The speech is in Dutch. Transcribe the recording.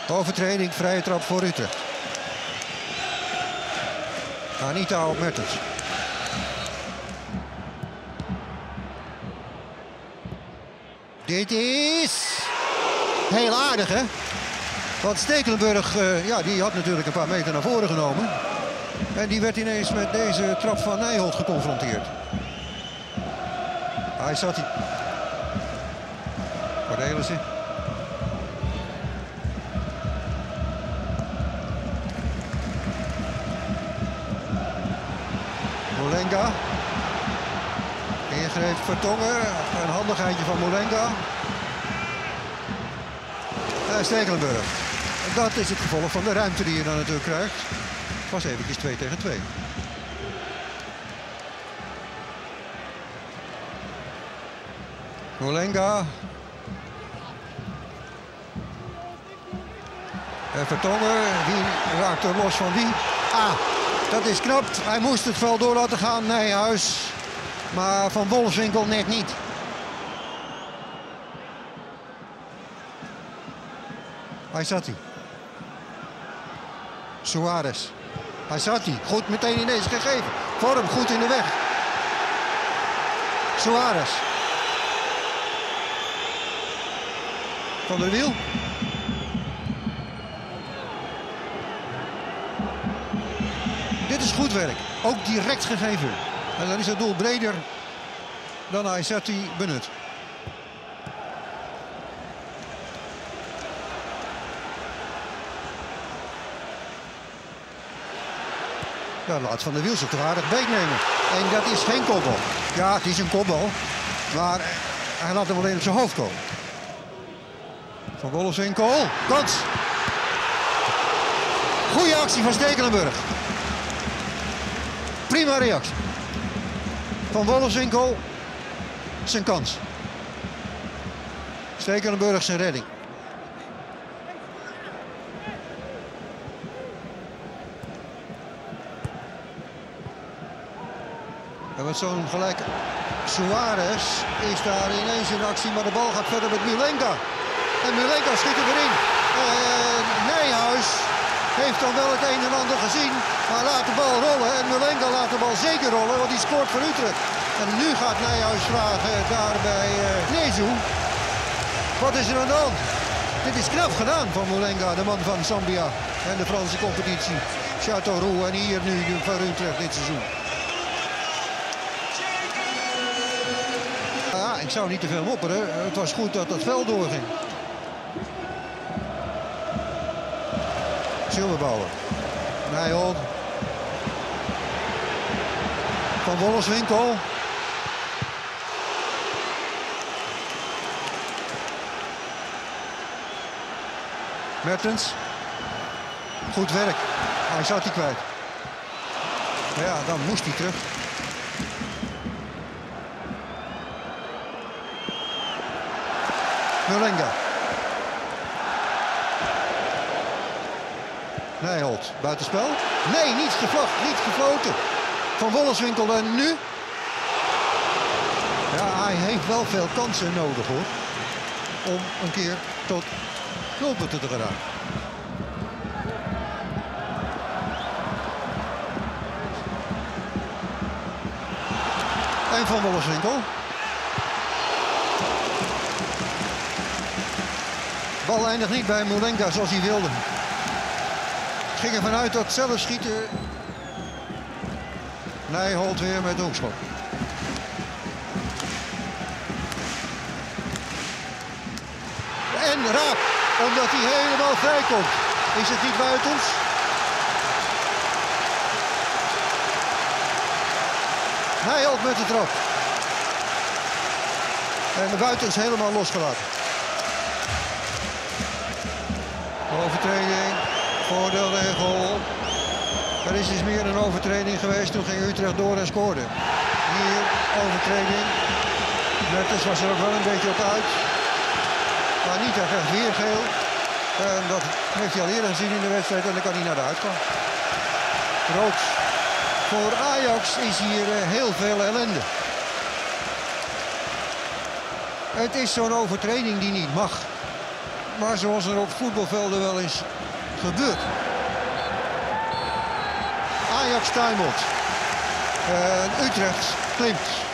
Overtreding, vrije trap voor Utrecht. Anita op Mertens. Dit is heel aardig, hè? Want Stekelenburg, ja, die had natuurlijk een paar meter naar voren genomen. En die werd ineens met deze trap van Nijholt geconfronteerd. Hij zat hier. Cornelissen. Molenga. Ingreep Vertongen. Een handigheidje van Molenga. En Stekelenburg. Dat is het gevolg van de ruimte die je dan natuurlijk krijgt. Het was eventjes 2 tegen 2. Molenga. En Vertongen. Wie raakt er los van wie? Ah, dat is knap. Hij moest het veld door laten gaan. Nijhuis. Maar Van Wolfswinkel net niet. Hij zat hij. Suarez. Hij zat hij. Goed meteen ineens gegeven. Vorm goed in de weg. Suarez. Van der Wiel. Dit is goed werk. Ook direct gegeven. En dan is het doel breder dan Aysati benut. Ja, laat Van der Wiel zich toch aardig beetnemen. En dat is geen kopbal. Ja, het is een kopbal. Maar hij laat hem alleen op zijn hoofd komen. Van Wolfswinkel. Kans. Goeie actie van Stekelenburg. Prima reactie. Van Wolfswinkel. Zijn kans. Stekelenburg zijn redding. En met zo'n gelijke Suarez is daar ineens in actie, maar de bal gaat verder met Mulenga. En Mulenga schiet er weer in. Nijhuis heeft dan wel het een en ander gezien, maar laat de bal rollen. En Mulenga laat de bal zeker rollen, want die scoort voor Utrecht. En nu gaat Nijhuis vragen daar bij Nezu. Wat is er aan de hand? Dit is knap gedaan van Mulenga, de man van Zambia en de Franse competitie. Châteauroux en hier nu voor Utrecht dit seizoen. Ja, ik zou niet te veel mopperen. Het was goed dat het veld doorging. Silberbouwer. Nijholt. Van Wolfswinkel. Mertens. Goed werk. Hij zat die kwijt. Maar ja, dan moest hij terug. Mulenga. Nijholt, buitenspel. Nee, niet gevlacht, niet gefloten. Van Wolfswinkel en nu. Ja, hij heeft wel veel kansen nodig hoor. Om een keer tot doelpunten te geraken. En Van Wolfswinkel. Bal eindigt niet bij Molenga zoals hij wilde. Ging ervan uit dat zelf schieten. Nijholt weer met hoekschop. En raak, omdat hij helemaal vrij komt. Is het niet Buitens? Nijholt met de trap. En de Buitens helemaal losgelaten. Overtreding, voordeelregel. Er is dus meer een overtreding geweest, toen ging Utrecht door en scoorde. Hier, overtreding. Mertens was er ook wel een beetje op uit. Maar niet, hij krijgt weer geel. En dat heeft hij al eerder gezien in de wedstrijd en dan kan hij naar de uitgang. Rood. Voor Ajax is hier heel veel ellende. Het is zo'n overtreding die niet mag. maar zoals er op voetbalvelden wel eens gebeurt. Ajax tuimelt. Utrecht klimt.